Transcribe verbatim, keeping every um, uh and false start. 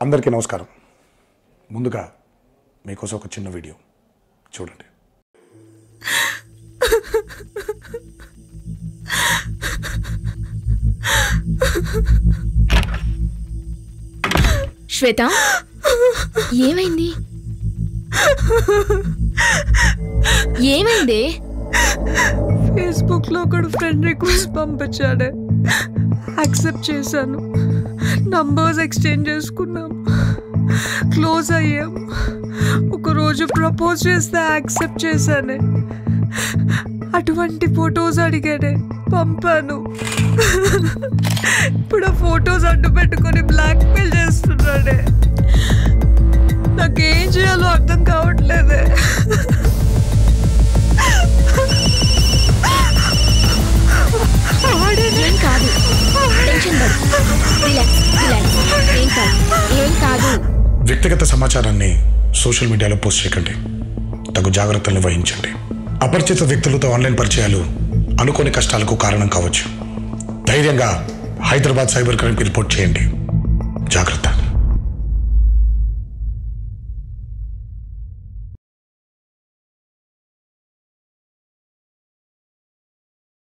అందరికీ నమస్కారం. ముందుగా మీకోసం ఒక చిన్న వీడియో చూడండి. శ్వేత, ఏమైంది? ఏమైంది? ఫేస్బుక్ లో ఒకడు ఫ్రెండ్ రిక్వెస్ట్ పంపించాడే, యాక్సెప్ట్ చేశాను. నంబర్స్ ఎక్స్చేంజ్ చేసుకున్నాం, క్లోజ్ అయ్యాం. ఒకరోజు ప్రపోజ్ చేస్తే యాక్సెప్ట్ చేశానే. అటువంటి ఫొటోస్ అడిగాడే, పంపాను. ఇప్పుడు ఆ ఫొటోస్ అడ్డు పెట్టుకొని బ్లాక్ మెయిల్ చేస్తున్నాడే. నాకేం చేయాలో అర్థం కావట్లేదే. ఏం కాదు, టెన్షన్ పడు. Relax, relax. ఏం కాదు, ఏం కాదు. వ్యక్తిగత సమాచారాన్ని సోషల్ మీడియాలో పోస్ట్ చేయకండి. తగు జాగ్రత్తలు వహించండి. అపరిచిత వ్యక్తులతో ఆన్లైన్ పరిచయాలు అనుకోని కష్టాలకు కారణం కావచ్చు. ధైర్యంగా హైదరాబాద్ సైబర్ క్రైమ్కి రిపోర్ట్ చేయండి. జాగ్రత్త.